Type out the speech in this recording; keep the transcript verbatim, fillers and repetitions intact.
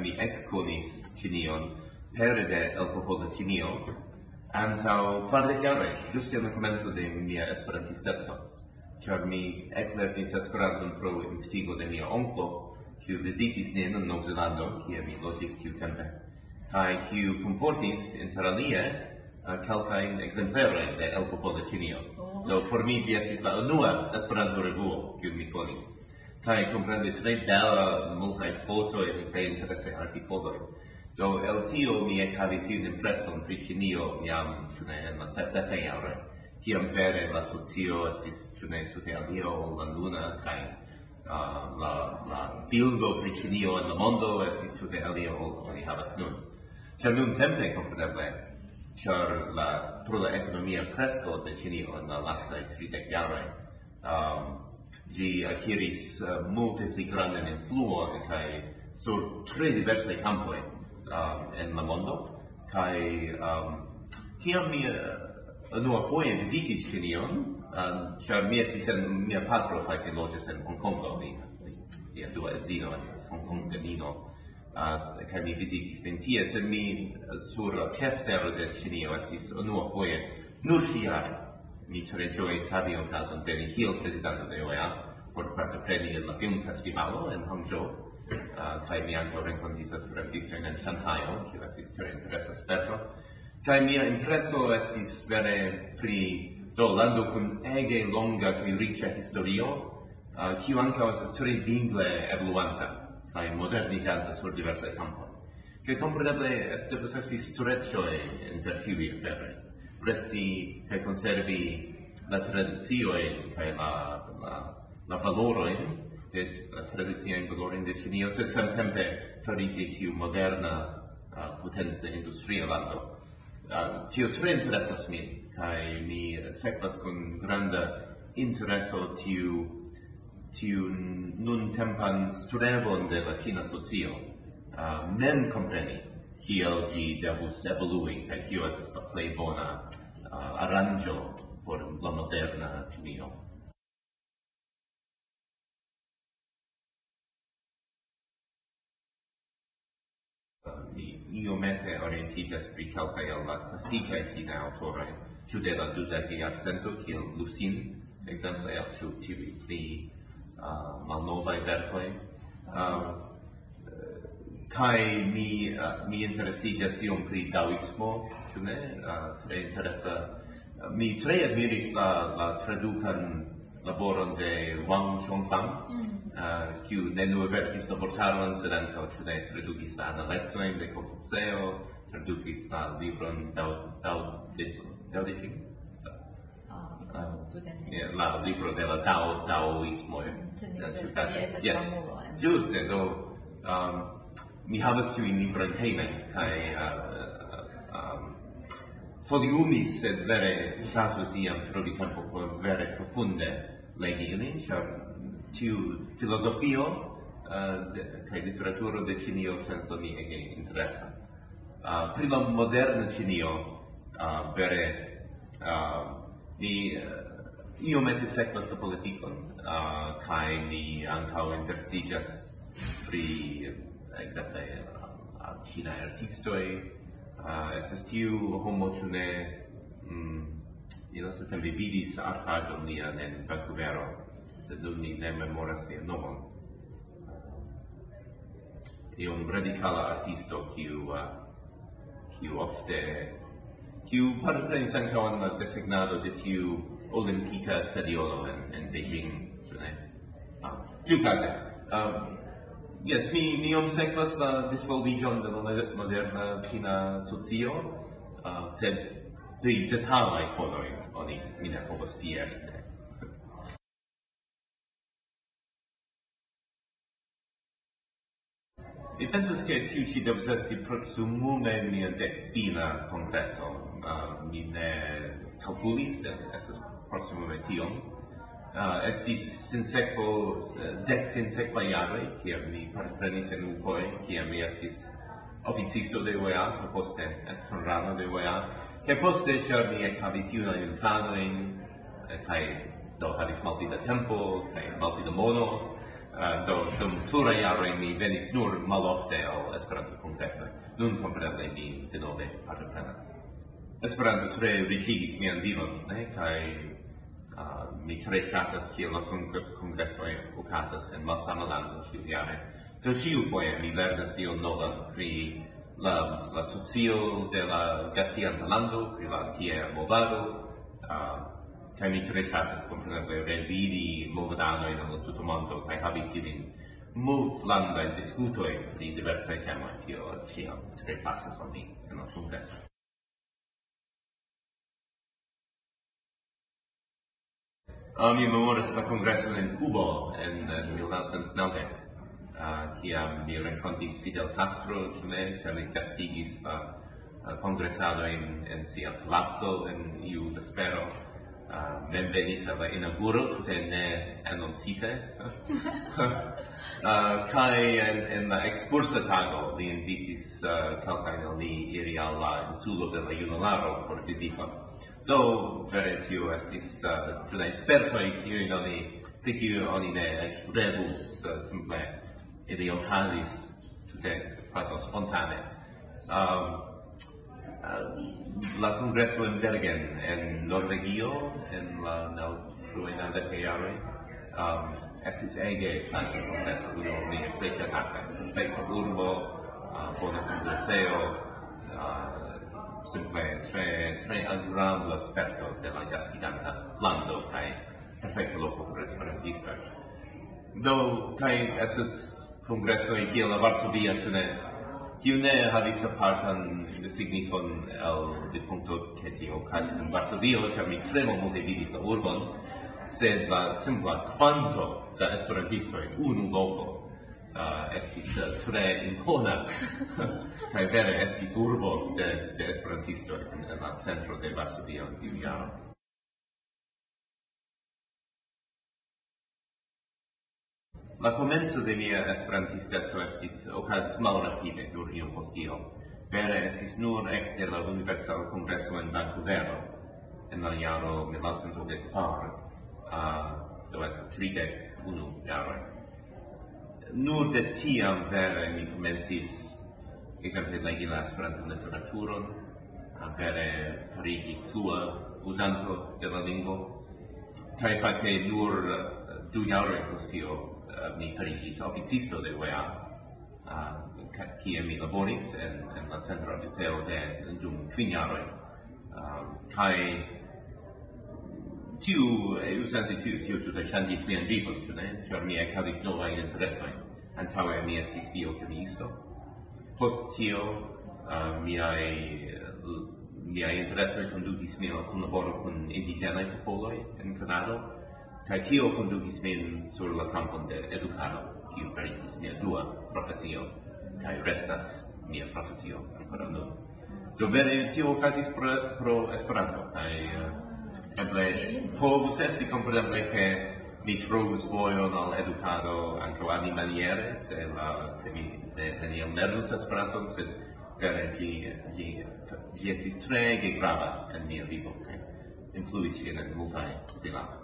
mi ekkonis Ĉinion pere de el popolo Ĉinio antaŭ kvardek jaroj, ĝuste en la komenco de mia esperantisteco, ĉar mi eklernis Esperanton pro instigo de mia onklo, kiu vizitis nin en Novzelando, kie mi loĝis tiutempe, kaj kiu kunportis inter alie kelkajn ekzemplerojn de El Popolo Ĉinio. Do por mi ĝi estis la unua Esperanto-revuo, kiun mi konis. Kaj komprendi tre bela multaj fotoj kaj interesaj artikoloj. Do el tio mi ekhavis iun impreson pri Ĉinio jam ĉu ne en la sepdekaj jaroj, kiam vere la socio estis ĉu ne tute alia ol la nuna kaj uh, la, la bildo pri Ĉinio en la mondo estis tute alia ol oni havas nun. Ĉar nuntempe kompreneble, ĉar la pro la ekonomia kresko de Ĉinio en la lastaj tridek jaroj, um, ĝi akiris uh, multe pli grandan influon kaj sur tre diversaj kampoj um, en la mondo, kaj um, kiam mi uh, unua foje vizitis Ĉinion, um, ĉar mi estis en mia patro fakte loĝis en Hongkongo, mi mia dua edzino estas hongkonganino, uh, kaj mi vizitis nin tie, sed mi uh, sur la ĉeftero de Ĉinio estis unua foje nur ĉi-jare. Mi tre ĝojis havi okazon veni kiel prezidanto de O E A por partopreni en la filmfestivalo en Hangzhou, uh, kaj mi ankaŭ renkontis esperantistojn en Ŝanhajo, kiu estis tre interesa sperto. Kaj mia impreso estis vere pri do lando kun ege longa kaj riĉa historio, uh, kiu ankaŭ estas tre vigle evoluanta kaj moderniĝanta sur diversaj kampoj. Kaj kompreneble devas esti streĉoj inter tiuj aferoj. Resti kaj konservi la tradiciojn kaj la, la, la valorojn de la tradiciajn valorojn de Ĉinio, sed samtempe fariĝi tiu moderna uh, potenca industria lando. Uh, tio tre interesas min, kaj mi sekvas kun granda intereso tiu tiu nuntempan strebon de la ĉina socio, uh, mem kompreni kiel ĝi devus evolui kaj kio estas la plej bona uh, aranĝo por la moderna Ĉinio. Mi iomete orientiĝas pri kelkaj el la klasikaj ĉinaj aŭtoroj, ĉu de la dudeka jarcento kiel Lucin, ekzemple, aŭ ĉu tiuj pli uh, malnovaj verkoj. Uh, kaj mi uh, mi interesiĝas iom pri daŭismo, ĉu ne? Uh, tre interesa. Uh, mi tre admiris la, la tradukan laboron de Wang Chongfang, uh, kiu ne nur verkis la vortaron, sed ankaŭ ĉu ne tradukis la analektojn de Konfuceo, tradukis la libron Dao Dao de Dao de Jing. La libro de la Dao Daoismo. Ĝuste, do um, mi havas tiujn librojn hejme kaj uh, um, foliumis, sed vere ŝatus iam trovi tempo por vere profunde legi ilin, ĉar tiu filozofio uh, kaj literaturo de Ĉinio ŝajnas al mi ege interesa. Uh, pri la moderna Ĉinio uh, vere uh, mi uh, iomete sekvas la politikon, uh, kaj mi ankaŭ interesiĝas pri ekzemple uh, ĉinaj artistoj. Uh, estas tiu homo, ĉu ne, mm, mi lastatempe vidis artaĵon lian en Vankuvero, sed nun mi ne memoras lian nomon. Iom radikala artisto, kiu uh, kiu ofte kiu partoprenis ankaŭ en la desegnado de tiu olimpika stadiolo en, en Beijing, ĉu ne? Ah, tiukaze. Um, Yes, mi, mi iom sekvas la disvolviĝon de la moderna ĉina socio, uh, sed pri detalaj konoj oni mi ne povas fieri. Mi pensas ke tiu ĉi devus esti proksimume mia dekfina kongreso. Uh, mi ne kalkulis, sed estas proksimume tiom. Uh, estis sinsekvo uh, dek sinsekvaj jaroj, kiam mi partoprenis en ukoj, kiam mi estis oficisto de O E A, kaj poste estronrano de O E A, kaj poste, ĉar mi ekhavis junajn infanojn, kaj do havis malpli da tempo kaj malpli da mono, Uh, do, dum pluraj jaroj mi venis nur malofte al Esperanto-kongresoj. Nun kompreneble mi denove partoprenas. Esperanto tre riĉigis mian vivon, ne? Kaj uh, mi tre ŝatas kiel la kongresoj okazas en malsama lando ĉiujare. Do ĉiufoje mi lernas ion novan pri la, la socio de la gastianta lando, pri la tie movado, uh, kaj mi tre ŝatas kompreneble revidi movadanojn en la tuta mondo kaj havi tiujn multlandajn diskutojn pri diversaj temoj, tio ĉiam tre plaĉas al mi en la kongreso. Uh, mi memoras la kongreson en Kubo en, en mil novecent naŭdek, uh, kiam mi renkontis Fidel Castro, ĉu ne, ĉar li gastigis la uh, kongresadojn en sia palaco en iu vespero. Uh, mem venis al la inauguro, tute ne annoncite. uh, kai en, en la expursa tago li invitis uh, kelkajn el ni iri al la insulo de la junularo por vizito. Do vere tio estis uh, tute spertoj, kiujn oni, pri kiuj oni ne eĉ revus, uh, simple ili okazis tute kvazaŭ spontane. Um, Uh, la kongreso en Bergen, en Norvegio, en la nau fruaj naŭdekaj jaroj, um, estis ege planta kongreso, uno mia plej ŝatata. Perfekta urbo, uh, bona kongreseo, uh, simple tre tre agrabla sperto de la gastiganta lando kaj perfekta loko por esperantistoj. Do kaj estas kongresoj kiel la Varsovia, ĉu ne? Kiu ne havis apartan signifon el vidpunkto ke tio okazis en Varsovio, ĉar mi tre multe vidis la urbon, sed la simpla kvanto da esperantistoj en unu loko uh, estis uh, tre impona kaj vere estis urbo de, de esperantistoj en, en la centro de Varsovio en tiu jaro. La komenco de mia esperantisteco estis okazis malrapide, nur iom post iom. Vere estis nur ekde la Universala Kongreso en Vancouver en la jaro mil novecent okdek kvar, uh, do et tridek unu jaroj. Nur de tiam vere mi komencis ekzemple legi la Esperantan literaturon, uh, vere farigi flua uzanto de la lingvo, kaj fakte nur uh, du jaroj post tio Uh, mi farigis oficisto de U E A, uh, kie mi laboris en, en la centro oficeo de dum kvin jaroj. Uh, kaj tiu, usense tiu, tiu tute ŝanĝis mian vivon, ĉu ne? Ĉar mi ekhavis novajn interesojn. Antaŭe mi estis biokemiisto. Post tio uh, miaj miaj interesoj kondukis min al kunlaboro kun indiĝenaj popoloj en Kanado. Kaj tio kondukis min sur la kampon de edukado, kiu fariĝis mia dua profesio, kaj restas mia profesio ankoraŭ nun. Do vere tio okazis pro, pro Esperanto, kaj uh, eble povus esti kompreneble ke mi trovus vojon al edukado ankaŭ alimaniere, se, la, se mi ne, neniam lernus Esperanton, sed vere ĝi, ĝi, ĝi estis treege grava en mia vivo, kaj influis ĝin en multaj rilatoj.